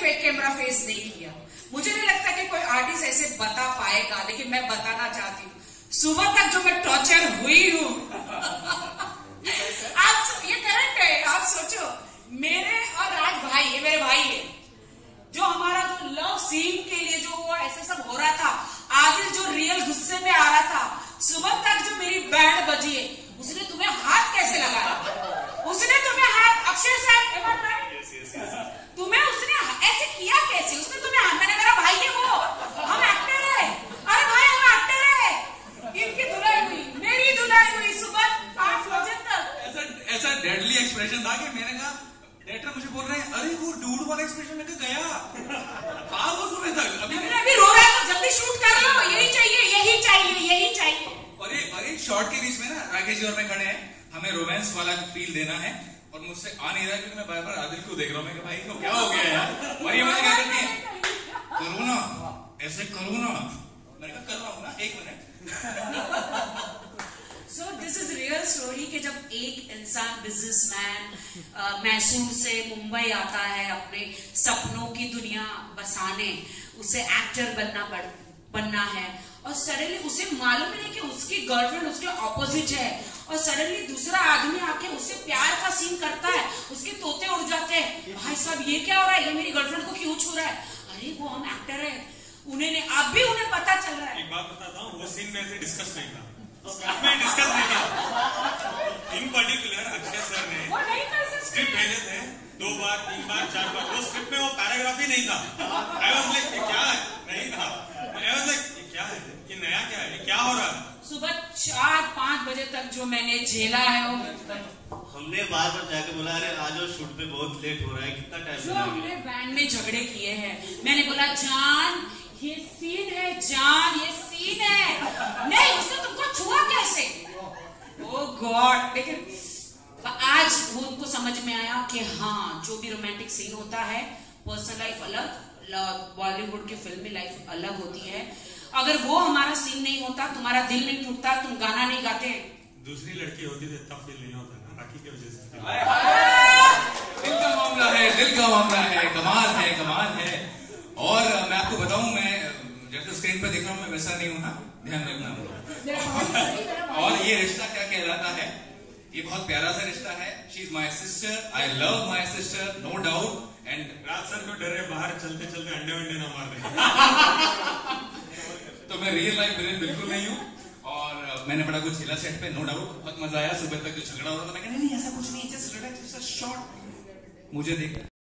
Fake camera face नहीं किया। मुझे नहीं लगता कि कोई आर्टिस्ट ऐसे बता पाएगा, लेकिन मैं बताना चाहती हूँ सुबह तक जो मैं टॉर्चर हुई हूँ। आप ये करेक्ट है, आप सोचो मेरे और राज भाई, ये मेरे भाई है, जो हमारा जो लव सीन के लिए जो वो ऐसे सब हो रहा था, आदिल जो रियल गुस्से में आ रहा था, सुबह तक जो मेरी बैंड बजी है, उसने तुम्हें हाथ कैसे लगाया? उसने तुम्हें हाथ, अक्षय सर तुम्हें उसने ऐसे किया कैसे? उसने तुम्हें हाथ, मैंने मेरा भाई है वो, हम एक्टर है, अरे भाई हम एक्टर है। इनकी धुलाई हुई, मेरी धुलाई हुई सुबह 5 बजे तक। ऐसा डेडली एक्सप्रेशन था कि मैंने कहा डायरेक्टर मुझे बोल रहे हैं अरे वो डूड वाला एक्सप्रेशन लेके गया आ वो सुबह तक अभी रो रहा है तो जल्दी शूट कर लो, यही चाहिए यही चाहिए यही चाहिए। और एक शॉर्ट के बीच में ना राकेश जी और मैं खड़े हैं, हमें रोमांस वाला फील देना है और मुझसे आ नहीं रहा क्योंकि मैं बार बार आदिल को देख रहा हूँ। मैं भाई को क्या हो गया यार? और ये मुझे क्या करती है, करो ना ऐसे करो ना, मैंने कहा कर रहा हूँ ना, 1 मिनट। So this is real story कि जब एक इंसान बिजनेसमैन मैसूर से मुंबई आता है अपने सपनों की दुनिया बसाने, उसे एक्टर बनना है और सडनली उसे मालूम नहीं कि उसकी गर्लफ्रेंड उसके ऑपोजिट है और सडनली दूसरा आदमी आके उससे प्यार का सीन करता है, उसके तोते उड़ जाते हैं, भाई साहब ये क्या हो रहा है, ये मेरी गर्लफ्रेंड को क्यों छू रहा है? अरे वो हम एक्टर है, अब भी उन्हें पता चल रहा है। एक बात बताता हूँ, वो सीन में से डिस्कस नहीं था, डिस्कस नहीं था। इन पर्टिकुलर अक्षय सर ने स्क्रिप्ट भेजे थे 2 बार 3 बार 4 बार, वो स्क्रिप्ट में वो पैराग्राफ ही नहीं था। आई वाज लाइक ये क्या है, नहीं था। आई वाज लाइक ये क्या है, ये नया क्या है, ये क्या हो रहा है? सुबह 4-5 बजे तक जो मैंने झेला है वो, हमने बार बार जाके बोला अरे आज शूट पे बहुत लेट हो रहा है, कितना टाइम जो हमने वैन में झगड़े किए हैं, मैंने बोला जान ये सीन है, जान ये सीन है, नहीं उसने तुमको छुआ कैसे? Oh god. लेकिन आज वो उनको समझ में आया कि हाँ जो भी रोमांटिक सीन होता है, पर्सनल लाइफ अलग, बॉलीवुड की फिल्मी लाइफ अलग होती है। अगर वो हमारा सीन नहीं होता, तुम्हारा दिल नहीं टूटता, तुम गाना नहीं गाते, दूसरी लड़की होती तो इतना फील नहीं होता ना, राखी की वजह से। दिल का मामला है, दिल का मामला है, कमाल है, कमाल है। और मैं आपको बताऊं, मैं जैसे स्क्रीन पे देख रहा हूं मैं वैसा नहीं हूं ना, ध्यान रखना हम लोग। और ये रिश्ता क्या कहलाता है, ये बहुत प्यारा सा रिश्ता है। She is my sister, I love my sister, no doubt. And रात सर को डरे बाहर चलते चलते अंडे वंडे ना मार रहे। तो मैं रियल लाइफ विलेन बिल्कुल नहीं हूँ और मैंने बड़ा कुछ झेला सेट पे, नो डाउट। बहुत मजा आया, सुबह तक जो झगड़ा हो रहा था मैं नहीं ऐसा कुछ नहीं, जस्ट रिलैक्स, जस्ट शॉर्ट, मुझे देख